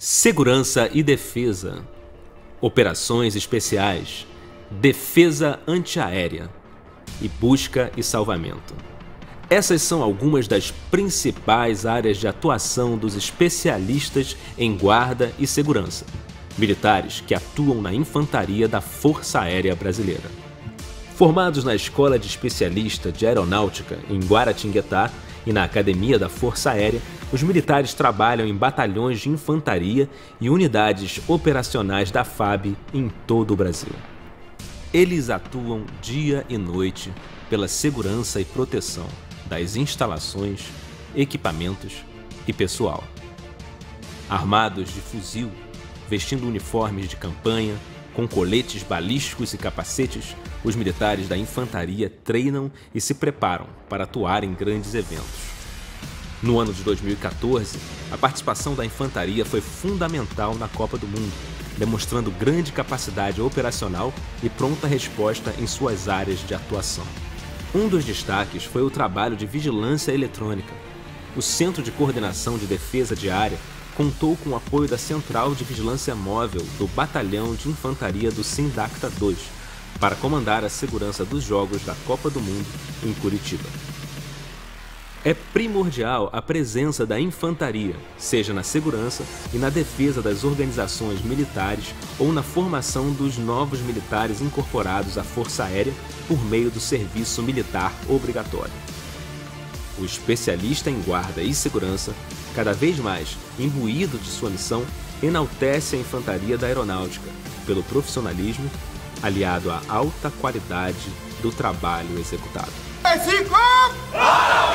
Segurança e defesa, operações especiais, defesa antiaérea e busca e salvamento. Essas são algumas das principais áreas de atuação dos especialistas em guarda e segurança, militares que atuam na infantaria da Força Aérea Brasileira. Formados na Escola de Especialista de Aeronáutica em Guaratinguetá e na Academia da Força Aérea, os militares trabalham em batalhões de infantaria e unidades operacionais da FAB em todo o Brasil. Eles atuam dia e noite pela segurança e proteção das instalações, equipamentos e pessoal. Armados de fuzil, vestindo uniformes de campanha, com coletes balísticos e capacetes, os militares da infantaria treinam e se preparam para atuar em grandes eventos. No ano de 2014, a participação da infantaria foi fundamental na Copa do Mundo, demonstrando grande capacidade operacional e pronta resposta em suas áreas de atuação. Um dos destaques foi o trabalho de vigilância eletrônica. O Centro de Coordenação de Defesa de Área contou com o apoio da Central de Vigilância Móvel do Batalhão de Infantaria do Sindacta 2 para comandar a segurança dos Jogos da Copa do Mundo em Curitiba. É primordial a presença da infantaria, seja na segurança e na defesa das organizações militares ou na formação dos novos militares incorporados à Força Aérea por meio do serviço militar obrigatório. O especialista em guarda e segurança, cada vez mais imbuído de sua missão, enaltece a infantaria da aeronáutica pelo profissionalismo, aliado à alta qualidade do trabalho executado. 5!